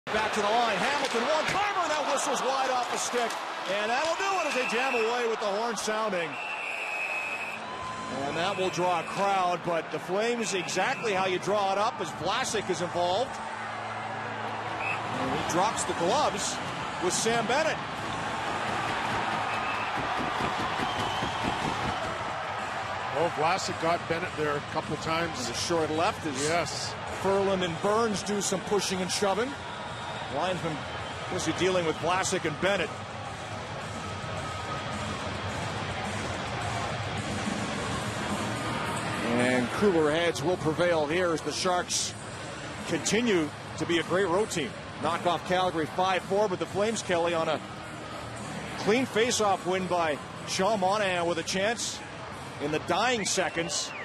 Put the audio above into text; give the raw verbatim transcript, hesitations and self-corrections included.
Back to the line, Hamilton one-timer, that whistle's wide off the stick, and that'll do it as they jam away with the horn sounding. And that will draw a crowd, but the Flames exactly how you draw it up as Vlasic is involved. And he drops the gloves with Sam Bennett. Oh, Vlasic got Bennett there a couple of times. And the short left is yes. Ferland and Burns do some pushing and shoving. Linesman was he dealing with Vlasic and Bennett. And cooler heads will prevail here as the Sharks continue to be a great road team. Knock off Calgary five four, but the Flames, Kelly, on a clean face-off win by Sean Monahan with a chance in the dying seconds